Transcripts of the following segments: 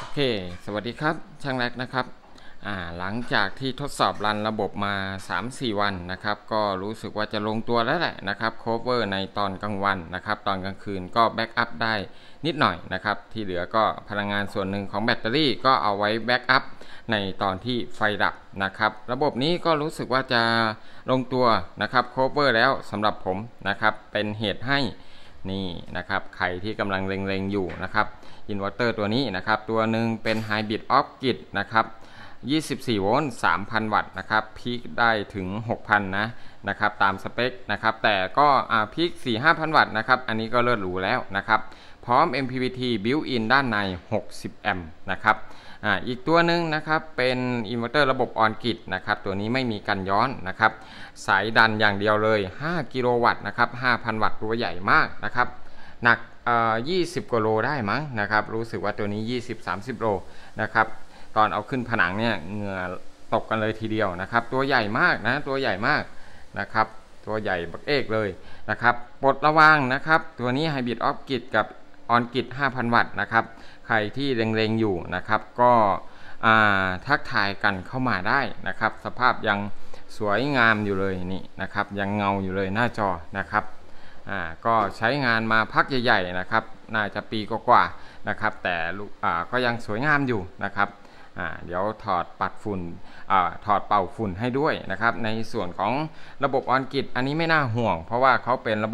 เค สวัสดีครับช่างแรกนะครับหลังจากที่ทดสอบรันระบบมา 3-4 วันนะครับก็รู้สึกว่าจะลงตัวแล้วแหละนะครับโคเวอร์ในตอนกลางวันนะครับตอนกลางคืนก็แบ็กอัพได้นิดหน่อยนะครับที่เหลือก็พลังงานส่วนหนึ่งของแบตเตอรี่ก็เอาไว้แบ็กอัพในตอนที่ไฟดับนะครับระบบนี้ก็รู้สึกว่าจะลงตัวนะครับโคเวอร์แล้วสำหรับผมนะครับเป็นเหตุให้นี่นะครับใครที่กำลังเล็งๆอยู่นะครับอินเวอร์เตอร์ตัวนี้นะครับตัวหนึ่งเป็น Hybrid Off Grid นะครับ24 โวลต์ 3,000 วัตต์นะครับพีคได้ถึง 6,000 นะครับตามสเปคนะครับแต่ก็พีค 4-5,000 วัตต์นะครับอันนี้ก็เลิศหรูแล้วนะครับพร้อม MPPT Built-in ด้านใน 60 แอมป์นะครับอีกตัวหนึ่งนะครับเป็นอินเวอร์เตอร์ระบบออนกริดนะครับตัวนี้ไม่มีกันย้อนนะครับสายดันอย่างเดียวเลย5กิโลวัตต์นะครับ 5,000 วัตต์ตัวใหญ่มากนะครับหนัก20 กว่าโลได้มั้งนะครับรู้สึกว่าตัวนี้ 20-30 โลนะครับตอนเอาขึ้นผนังเนี่ยเหงื่อตกกันเลยทีเดียวนะครับตัวใหญ่มากนะตัวใหญ่มากนะครับตัวใหญ่บักเอกเลยนะครับปลดระวางนะครับตัวนี้ Hybrid Off Grid กับ On Grid 5,000 วัตต์นะครับใครที่เล็งๆอยู่นะครับก็ทักทายกันเข้ามาได้นะครับสภาพยังสวยงามอยู่เลยนี่นะครับยังเงาอยู่เลยหน้าจอนะครับก็ใช้งานมาพักใหญ่ๆนะครับน่าจะปีกว่าๆนะครับแต่ก็ยังสวยงามอยู่นะครับเดี๋ยวถอดปัดฝุ่นถอดเป่าฝุ่นให้ด้วยนะครับในส่วนของระบบออนกริดอันนี้ไม่น่าห่วงเพราะว่าเขาเป็นระบบ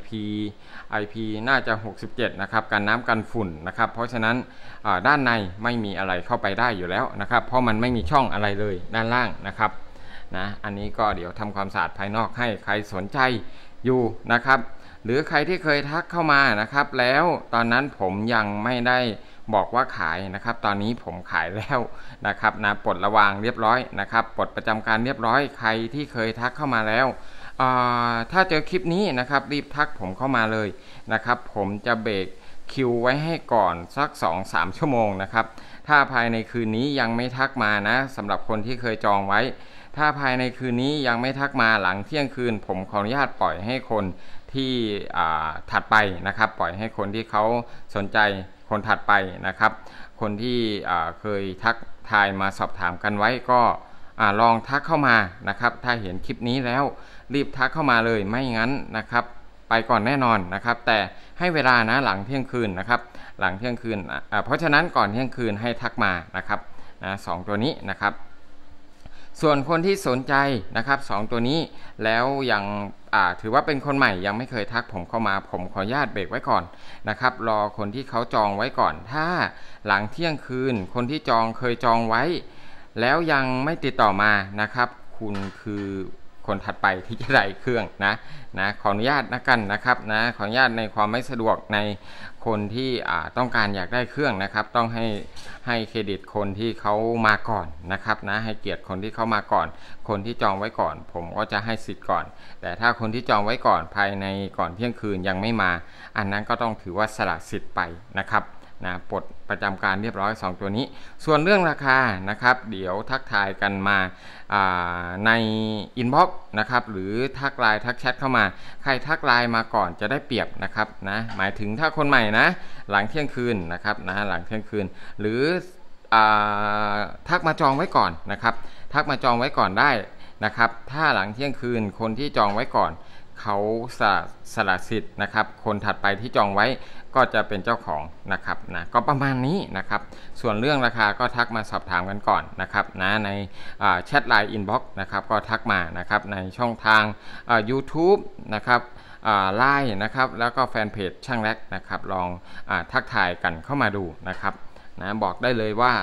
IP น่าจะ67นะครับกันน้ำกันฝุ่นนะครับเพราะฉะนั้นด้านในไม่มีอะไรเข้าไปได้อยู่แล้วนะครับเพราะมันไม่มีช่องอะไรเลยด้านล่างนะครับอันนี้ก็เดี๋ยวทำความสะอาดภายนอกให้ใครสนใจอยู่นะครับหรือใครที่เคยทักเข้ามานะครับแล้วตอนนั้นผมยังไม่ได้บอกว่าขายนะครับตอนนี้ผมขายแล้วนะครับปลดระวางเรียบร้อยนะครับปลดประจำการเรียบร้อยใครที่เคยทักเข้ามาแล้วถ้าเจอคลิปนี้นะครับรีบทักผมเข้ามาเลยนะครับผมจะเบรกคิวไว้ให้ก่อนสัก 2-3 ชั่วโมงนะครับถ้าภายในคืนนี้ยังไม่ทักมานะสำหรับคนที่เคยจองไว้ถ้าภายในคืนนี้ยังไม่ทักมาหลังเที่ยงคืนผมขออนุญาตปล่อยให้คนที่ถัดไปนะครับปล่อยให้คนที่เขาสนใจคนถัดไปนะครับคนที่เคยทักทายมาสอบถามกันไว้ก็ลองทักเข้ามานะครับถ้าเห็นคลิปนี้แล้วรีบทักเข้ามาเลยไม่งั้นนะครับไปก่อนแน่นอนนะครับแต่ให้เวลานะหลังเที่ยงคืนนะครับหลังเที่ยงคืนเพราะฉะนั้นก่อนเที่ยงคืนให้ทักมานะครับ2ตัวนี้นะครับส่วนคนที่สนใจนะครับ2ตัวนี้แล้วยังถือว่าเป็นคนใหม่ยังไม่เคยทักผมเข้ามาผมขออนุญาตเบรกไว้ก่อนนะครับรอคนที่เขาจองไว้ก่อนถ้าหลังเที่ยงคืนคนที่เคยจองไว้แล้วยังไม่ติดต่อมานะครับคุณคือคนถัดไปที่จะได้เครื่องนะขออนุญาตกันนะครับขออนุญาตในความไม่สะดวกในคนที่ต้องการอยากได้เครื่องนะครับต้องให้เครดิตคนที่เขามาก่อนนะครับให้เกียรติคนที่เขามาก่อนคนที่จองไว้ก่อนผมก็จะให้สิทธิ์ก่อนแต่ถ้าคนที่จองไว้ก่อนภายในก่อนเที่ยงคืนยังไม่มาอันนั้นก็ต้องถือว่าสละสิทธิ์ไปนะครับปลดประจำการเรียบร้อย2ตัวนี้ส่วนเรื่องราคานะครับเดี๋ยวทักทายกันมาในอินบ็อกซ์นะครับหรือทักไลน์ทักแชทเข้ามาใครทักไลน์มาก่อนจะได้เปรียบนะครับหมายถึงถ้าคนใหม่หลังเที่ยงคืนนะครับหลังเที่ยงคืนหรือทักมาจองไว้ก่อนนะครับทักมาจองไว้ก่อนได้นะครับถ้าหลังเที่ยงคืนคนที่จองไว้ก่อนเขาสละสิทธิ์นะครับคนถัดไปที่จองไว้ก็จะเป็นเจ้าของนะครับก็ประมาณนี้นะครับส่วนเรื่องราคาก็ทักมาสอบถามกันก่อนนะครับในแชทไลน์อินบ็อกซ์นะครับก็ทักมานะครับในช่องทางYouTube นะครับไลน์นะครับแล้วก็แฟนเพจช่างแรกนะครับลองทักทายกันเข้ามาดูนะครับบอกได้เลยว่า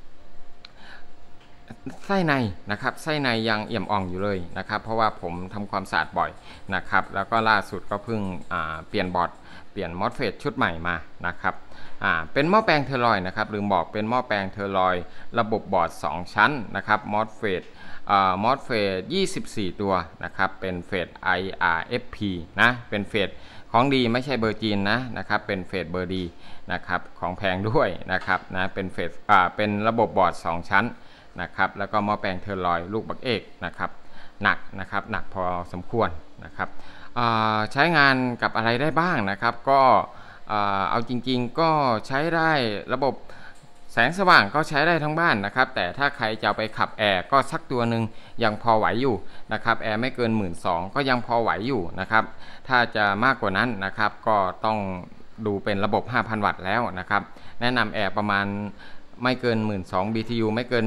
ไส้ในนะครับไส้ในยังเอี่ยมอ่องอยู่เลยนะครับเพราะว่าผมทำความสะอาดบ่อยนะครับแล้วก็ล่าสุดก็เพิ่งเปลี่ยนบอร์ดเปลี่ยนมอสเฟตชุดใหม่มานะครับเป็นหม้อแปลงเทอร์ลอยนะครับลืมบอกเป็นหม้อแปลงเทอร์ลอยระบบบอร์ด2ชั้นนะครับมอสเฟต24 ตัวนะครับเป็นเฟต IRFP เป็นเฟตของดีไม่ใช่เบอร์จีนนะครับเป็นเฟตเบอร์ดีนะครับของแพงด้วยนะครับเป็นเฟตเป็นระบบบอร์ด2ชั้นนะครับแล้วก็หม้อแปลงเทอร์ลอยลูกบักเอกนะครับหนักนะครับหนักพอสมควรนะครับใช้งานกับอะไรได้บ้างนะครับก็เอาจริงๆก็ใช้ได้ระบบแสงสว่างก็ใช้ได้ทั้งบ้านนะครับแต่ถ้าใครจะเอาไปขับแอร์ก็สักตัวหนึ่งยังพอไหวอยู่นะครับแอร์ไม่เกิน 12,000 ก็ยังพอไหวอยู่นะครับถ้าจะมากกว่านั้นนะครับก็ต้องดูเป็นระบบ 5,000 วัตต์แล้วนะครับแนะนำแอร์ประมาณไม่เกิน 12,000 BTU ไม่เกิน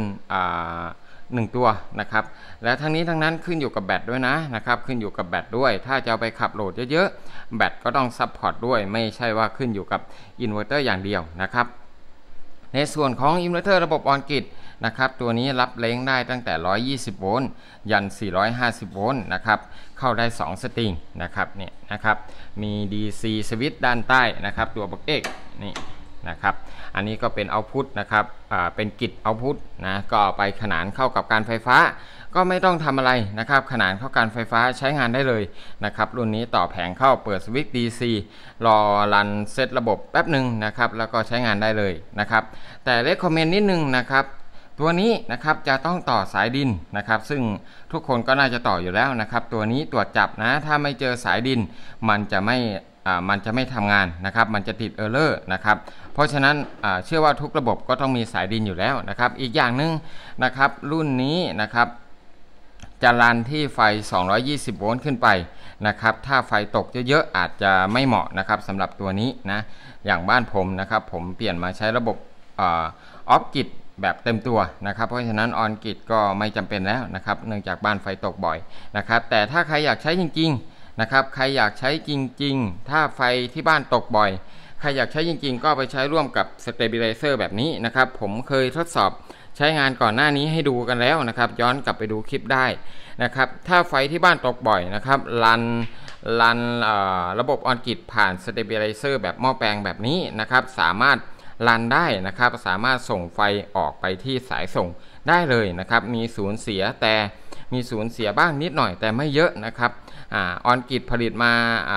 1 ตัวนะครับและทั้งนี้ทั้งนั้นขึ้นอยู่กับแบตด้วยนะครับขึ้นอยู่กับแบตด้วยถ้าจะเอาไปขับโหลดเยอะๆแบตก็ต้องซัพพอร์ตด้วยไม่ใช่ว่าขึ้นอยู่กับอินเวอร์เตอร์อย่างเดียวนะครับในส่วนของอินเวอร์เตอร์ระบบออนกริดนะครับตัวนี้รับเล้งได้ตั้งแต่120โวลต์ยัน450โวลต์นะครับเข้าได้2สตริงนะครับเนี่ยนะครับมี DC สวิตช์ด้านใต้นะครับตัวบักเอกนี่นะครับอันนี้ก็เป็นเอาต์พุตนะครับเป็นกริดเอาต์พุตนะก็ไปขนานเข้ากับการไฟฟ้าก็ไม่ต้องทำอะไรนะครับขนานเข้าการไฟฟ้าใช้งานได้เลยนะครับรุ่นนี้ต่อแผงเข้าเปิดสวิตช์ DC รอรันเซตระบบแป๊บหนึ่งนะครับแล้วก็ใช้งานได้เลยนะครับแต่เรคคอมเมนต์นิดนึงนะครับตัวนี้นะครับจะต้องต่อสายดินนะครับซึ่งทุกคนก็น่าจะต่ออยู่แล้วนะครับตัวนี้ตรวจจับนะถ้าไม่เจอสายดินมันจะไม่ทำงานนะครับมันจะติดเออร์เลอร์นะครับเพราะฉะนั้นเชื่อว่าทุกระบบก็ต้องมีสายดินอยู่แล้วนะครับอีกอย่างหนึ่งนะครับรุ่นนี้นะครับจะรันที่ไฟ220โวลต์ขึ้นไปนะครับถ้าไฟตกเยอะๆอาจจะไม่เหมาะนะครับสำหรับตัวนี้นะอย่างบ้านผมนะครับผมเปลี่ยนมาใช้ระบบออฟกริดแบบเต็มตัวนะครับเพราะฉะนั้นออนกริดก็ไม่จำเป็นแล้วนะครับเนื่องจากบ้านไฟตกบ่อยนะครับแต่ถ้าใครอยากใช้จริงๆนะครับใครอยากใช้จริงๆถ้าไฟที่บ้านตกบ่อยใครอยากใช้จริงๆก็ไปใช้ร่วมกับสเตเบลไลเซอร์แบบนี้นะครับผมเคยทดสอบใช้งานก่อนหน้านี้ให้ดูกันแล้วนะครับย้อนกลับไปดูคลิปได้นะครับถ้าไฟที่บ้านตกบ่อยนะครับรันระบบออนกริดผ่านสเตเบลไลเซอร์แบบหม้อแปลงแบบนี้นะครับสามารถรันได้นะครับสามารถส่งไฟออกไปที่สายส่งได้เลยนะครับมีสูญเสียบ้างนิดหน่อยแต่ไม่เยอะนะครับออนกริดผลิตมา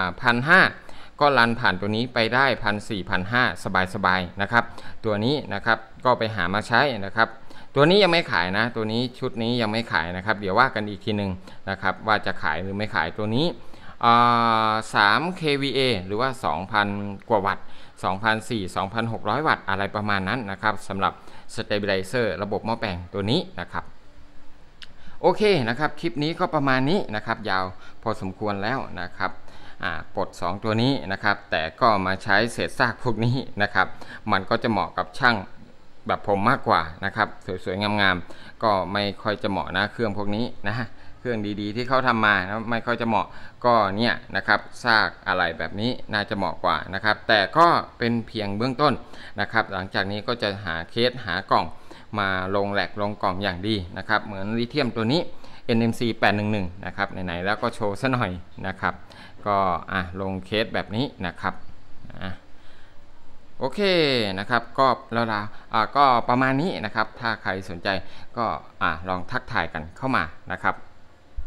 1,500ก็รันผ่านตัวนี้ไปได้1,400-1,500สบายๆนะครับตัวนี้นะครับก็ไปหามาใช้นะครับตัวนี้ยังไม่ขายนะตัวนี้ชุดนี้ยังไม่ขายนะครับเดี๋ยวว่ากันอีกทีหนึ่งนะครับว่าจะขายหรือไม่ขายตัวนี้3 kVA หรือว่า 2,000 กว่าวัตต์2,600 วัตต์อะไรประมาณนั้นนะครับสำหรับสเตเบลไลเซอร์ระบบหม้อแปลงตัวนี้นะครับโอเคนะครับคลิปนี้ก็ประมาณนี้นะครับยาวพอสมควรแล้วนะครับปลด2ตัวนี้นะครับแต่ก็มาใช้เศษซากพวกนี้นะครับมันก็จะเหมาะกับช่างแบบผมมากกว่านะครับสวยๆงามๆก็ไม่ค่อยจะเหมาะนะเครื่องพวกนี้นะเครื่องดีๆที่เขาทำมานะไม่ค่อยจะเหมาะก็เนี่ยนะครับซากอะไรแบบนี้น่าจะเหมาะกว่านะครับแต่ก็เป็นเพียงเบื้องต้นนะครับหลังจากนี้ก็จะหาเคสหากล่องมาลงแหลกลงกล่องอย่างดีนะครับเหมือนลิเธียมตัวนี้ NMC 811นะครับไหนๆแล้วก็โชว์ซะหน่อยนะครับก็ลงเคสแบบนี้นะครับโอเคนะครับก็แล้วก็ประมาณนี้นะครับถ้าใครสนใจก็ลองทักทายกันเข้ามานะครับ